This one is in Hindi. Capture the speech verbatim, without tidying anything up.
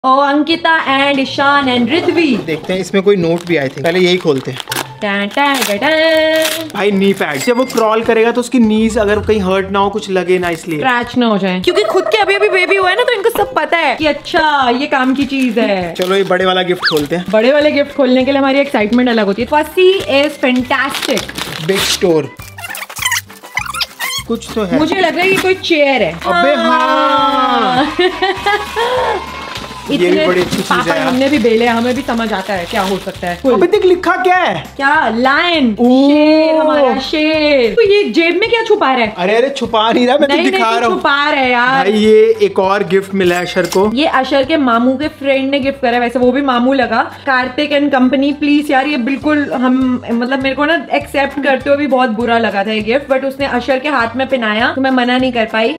O Ankita and Ishaan and Riddhi. देखते हैं इसमें कोई नोट भी आए थे, पहले यही खोलते हैं। टैं, टैं, टैं, टैं। भाई नी पैड, जब वो क्रॉल करेगा तो उसकी नीज अगर कहीं हर्ट ना हो, कुछ लगे ना, इसलिए क्रैच ना हो जाए, क्योंकि खुद के अभी अभी बेबी हुआ है ना, तो इनको सब पता है कि अच्छा ये काम की चीज है। चलो ये बड़े वाला गिफ्ट खोलते हैं। बड़े वाले गिफ्ट खोलने के लिए हमारी एक्साइटमेंट अलग होती है। फसी इज फैंटास्टिक। बिग स्टोर, कुछ तो है। मुझे लग रहा है ये कोई चेयर है। अबे हाँ, ये भी बड़ी अच्छी चीज है। हमने भी बेले, हमें भी समझ आता है क्या हो सकता है। अबे देख लिखा क्या है? क्या? लायन, शेर, हमारा शेर। तो ये जेब में क्या छुपा रहा है? अरे अरे छुपा नहीं रहा, मैं तो दिखा रहा हूँ। छुपा रहा है यार। भाई ये एक और गिफ्ट मिला है अशर को। ये अशर के मामू के फ्रेंड ने गिफ्ट करा है, वैसे वो भी मामू लगा। कार्तिक एंड कंपनी, प्लीज यार, ये बिल्कुल हम मतलब मेरे को ना एक्सेप्ट करते हुए भी बहुत बुरा लगा था ये गिफ्ट, बट उसने अशर के हाथ में पहनाया तो मैं मना नहीं कर पाई।